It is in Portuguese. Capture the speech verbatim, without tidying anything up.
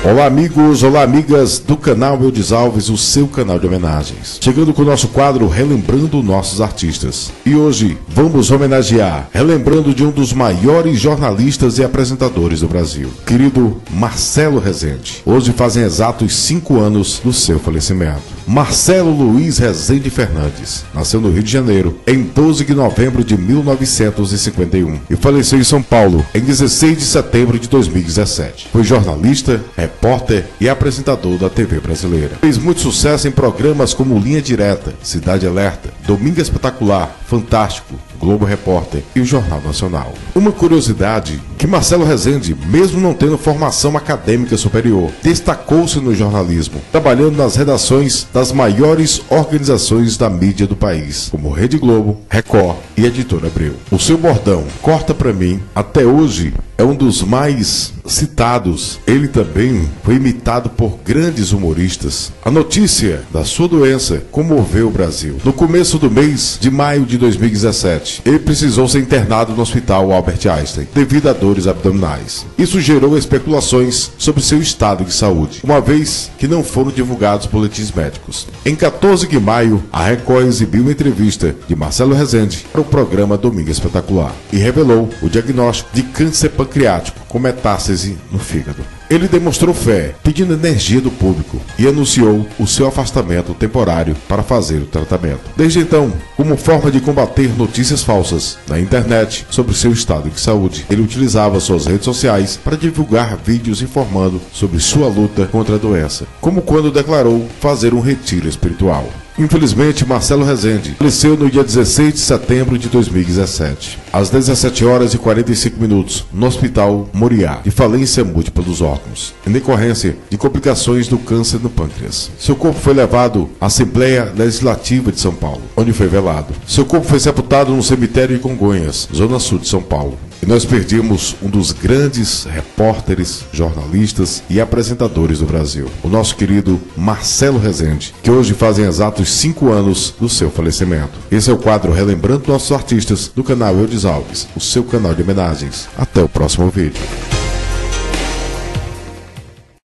Olá amigos, olá amigas do canal Eudes Alves, o seu canal de homenagens. Chegando com o nosso quadro Relembrando Nossos Artistas. E hoje vamos homenagear, relembrando de um dos maiores jornalistas e apresentadores do Brasil, querido Marcelo Rezende. Hoje fazem exatos cinco anos do seu falecimento. Marcelo Luiz Rezende Fernandes nasceu no Rio de Janeiro em doze de novembro de mil novecentos e cinquenta e um e faleceu em São Paulo em dezesseis de setembro de dois mil e dezessete. Foi jornalista, repórter e apresentador da T V brasileira. Fez muito sucesso em programas como Linha Direta, Cidade Alerta, Domingo Espetacular, Fantástico, Globo Repórter e o Jornal Nacional. Uma curiosidade, que Marcelo Rezende, mesmo não tendo formação acadêmica superior, destacou-se no jornalismo, trabalhando nas redações das maiores organizações da mídia do país, como Rede Globo, Record e Editora Abril. O seu bordão, corta pra mim, até hoje é um dos mais citados. Ele também foi imitado por grandes humoristas. A notícia da sua doença comoveu o Brasil. No começo do mês de maio de dois mil e dezessete, ele precisou ser internado no Hospital Albert Einstein devido a dores abdominais. Isso gerou especulações sobre seu estado de saúde, uma vez que não foram divulgados boletins médicos. Em quatorze de maio, a Record exibiu uma entrevista de Marcelo Rezende para o programa Domingo Espetacular e revelou o diagnóstico de câncer pancreático com metástase no fígado. Ele demonstrou fé, pedindo energia do público e anunciou o seu afastamento temporário para fazer o tratamento. Desde então, como forma de combater notícias falsas na internet sobre seu estado de saúde, ele utilizava suas redes sociais para divulgar vídeos informando sobre sua luta contra a doença, como quando declarou fazer um retiro espiritual. Infelizmente, Marcelo Rezende faleceu no dia dezesseis de setembro de dois mil e dezessete, às dezessete horas e quarenta e cinco minutos, no Hospital Moriá, de falência múltipla dos órgãos, em decorrência de complicações do câncer no pâncreas. Seu corpo foi levado à Assembleia Legislativa de São Paulo, onde foi velado. Seu corpo foi sepultado no cemitério de Congonhas, zona sul de São Paulo. E nós perdemos um dos grandes repórteres, jornalistas e apresentadores do Brasil, o nosso querido Marcelo Rezende, que hoje fazem exatos cinco anos do seu falecimento. Esse é o quadro Relembrando Nossos Artistas do canal Eudes Alves, o seu canal de homenagens. Até o próximo vídeo.